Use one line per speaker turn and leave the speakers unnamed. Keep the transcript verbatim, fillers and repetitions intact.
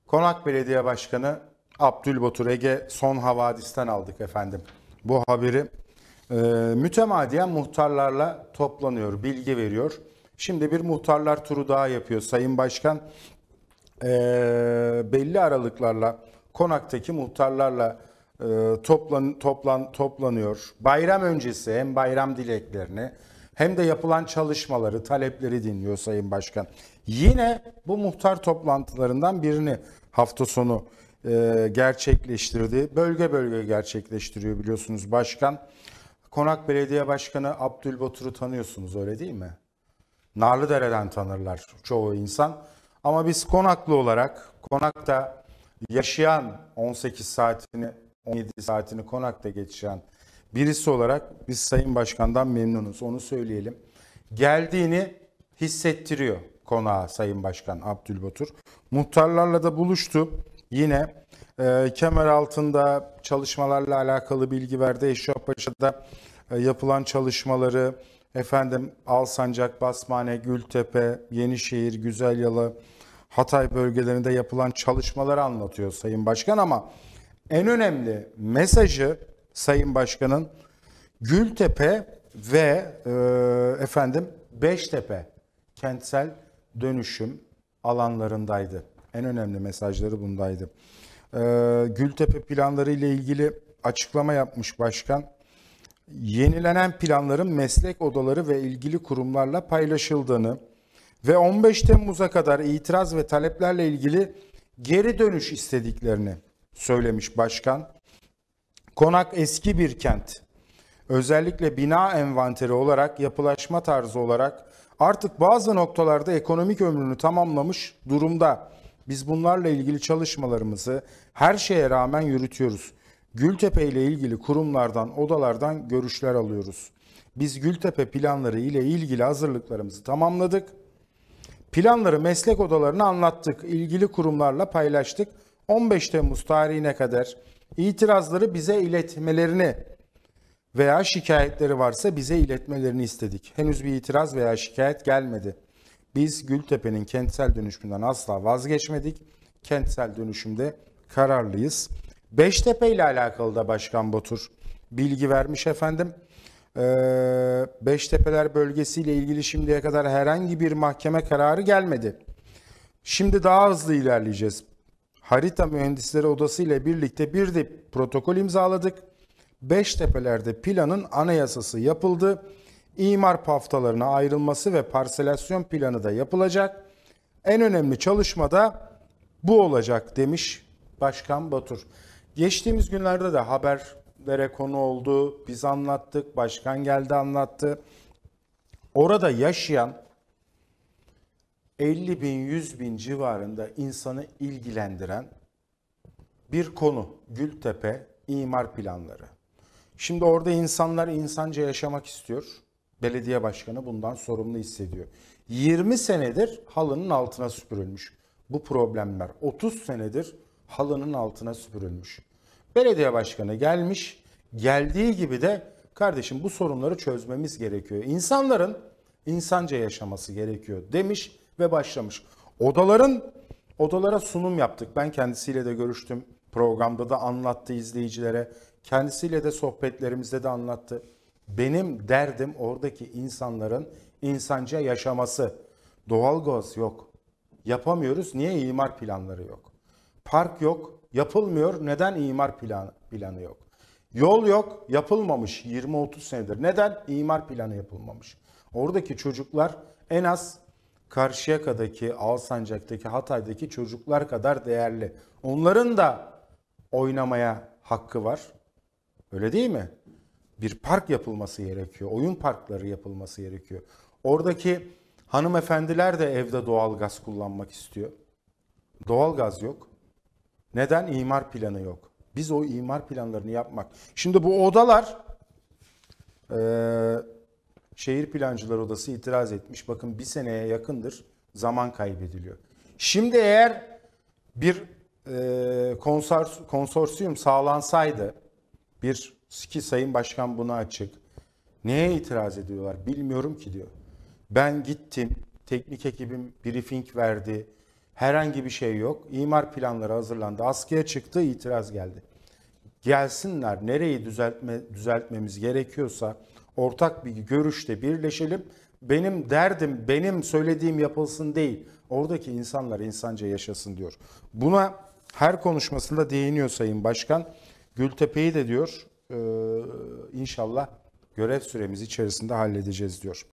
Konak Belediye Başkanı Abdülbatur Ege son havadisten aldık efendim. Bu haberi e, mütemadiyen muhtarlarla toplanıyor, bilgi veriyor. Şimdi bir muhtarlar turu daha yapıyor Sayın Başkan. E, belli aralıklarla Konak'taki muhtarlarla e, toplan, toplan, toplanıyor. Bayram öncesi hem bayram dileklerini hem de yapılan çalışmaları, talepleri dinliyor Sayın Başkan. Yine bu muhtar toplantılarından birini hafta sonu e, gerçekleştirdi. Bölge bölge gerçekleştiriyor biliyorsunuz başkan. Konak Belediye Başkanı Abdülbatur'u tanıyorsunuz öyle değil mi? Narlıdere'den tanırlar çoğu insan. Ama biz Konaklı olarak Konak'ta yaşayan on sekiz saatini on yedi saatini Konak'ta geçiren birisi olarak biz Sayın Başkan'dan memnunuz. Onu söyleyelim. Geldiğini hissettiriyor konağa Sayın Başkan Abdülbatur. Muhtarlarla da buluştu. Yine e, kemer altında çalışmalarla alakalı bilgi verdi. Eşrefpaşa'da e, yapılan çalışmaları, efendim Alsancak, Basmane, Gültepe, Yenişehir, Güzelyalı, Hatay bölgelerinde yapılan çalışmaları anlatıyor Sayın Başkan ama en önemli mesajı Sayın Başkan'ın Gültepe ve e, efendim Beştepe kentsel dönüşüm alanlarındaydı. En önemli mesajları bundaydı. E, Gültepe planları ile ilgili açıklama yapmış başkan. Yenilenen planların meslek odaları ve ilgili kurumlarla paylaşıldığını ve on beş Temmuz'a kadar itiraz ve taleplerle ilgili geri dönüş istediklerini söylemiş başkan. Konak eski bir kent. Özellikle bina envanteri olarak, yapılaşma tarzı olarak artık bazı noktalarda ekonomik ömrünü tamamlamış durumda. Biz bunlarla ilgili çalışmalarımızı her şeye rağmen yürütüyoruz. Gültepe ile ilgili kurumlardan, odalardan görüşler alıyoruz. Biz Gültepe planları ile ilgili hazırlıklarımızı tamamladık. Planları meslek odalarına anlattık, ilgili kurumlarla paylaştık. on beş Temmuz tarihine kadar itirazları bize iletmelerini veya şikayetleri varsa bize iletmelerini istedik. Henüz bir itiraz veya şikayet gelmedi. Biz Gültepe'nin kentsel dönüşümünden asla vazgeçmedik. Kentsel dönüşümde kararlıyız. Beştepe ile alakalı da Başkan Batur bilgi vermiş efendim. Ee, Beştepeler bölgesiyle ilgili şimdiye kadar herhangi bir mahkeme kararı gelmedi. Şimdi daha hızlı ilerleyeceğiz. Harita Mühendisleri Odası ile birlikte bir de protokol imzaladık. Beştepeler'de planın anayasası yapıldı. İmar paftalarına ayrılması ve parselasyon planı da yapılacak. En önemli çalışma da bu olacak demiş Başkan Batur. Geçtiğimiz günlerde de haberlere konu oldu. Biz anlattık, başkan geldi anlattı. Orada yaşayan elli bin yüz bin civarında insanı ilgilendiren bir konu Gültepe imar planları. Şimdi orada insanlar insanca yaşamak istiyor. Belediye başkanı bundan sorumlu hissediyor. yirmi senedir halının altına süpürülmüş bu problemler. otuz senedir halının altına süpürülmüş. Belediye başkanı gelmiş, geldiği gibi de kardeşim bu sorunları çözmemiz gerekiyor. İnsanların insanca yaşaması gerekiyor demiş ve başlamış. Odaların odalara sunum yaptık. Ben kendisiyle de görüştüm. Programda da anlattı izleyicilere. Kendisiyle de sohbetlerimizde de anlattı. Benim derdim oradaki insanların insanca yaşaması. Doğalgaz yok. Yapamıyoruz. Niye? İmar planları yok. Park yok. Yapılmıyor. Neden? İmar planı, planı yok. Yol yok. Yapılmamış yirmi otuz senedir. Neden? İmar planı yapılmamış. Oradaki çocuklar en az Karşıyaka'daki, Alsancak'taki, Hatay'daki çocuklar kadar değerli. Onların da oynamaya hakkı var. Öyle değil mi? Bir park yapılması gerekiyor. Oyun parkları yapılması gerekiyor. Oradaki hanımefendiler de evde doğalgaz kullanmak istiyor. Doğalgaz yok. Neden? İmar planı yok. Biz o imar planlarını yapmak. Şimdi bu odalar e, Şehir Plancılar Odası itiraz etmiş. Bakın bir seneye yakındır zaman kaybediliyor. Şimdi eğer bir e, konsors, konsorsiyum sağlansaydı, bir ki Sayın Başkan buna açık. Neye itiraz ediyorlar bilmiyorum ki diyor. Ben gittim, teknik ekibim briefing verdi. Herhangi bir şey yok. İmar planları hazırlandı. Askıya çıktı, itiraz geldi. Gelsinler, nereyi düzeltme, düzeltmemiz gerekiyorsa ortak bir görüşte birleşelim. Benim derdim benim söylediğim yapılsın değil. Oradaki insanlar insanca yaşasın diyor. Buna her konuşmasında değiniyor Sayın Başkan. Gültepe'yi de diyor e, inşallah görev süremiz içerisinde halledeceğiz diyor.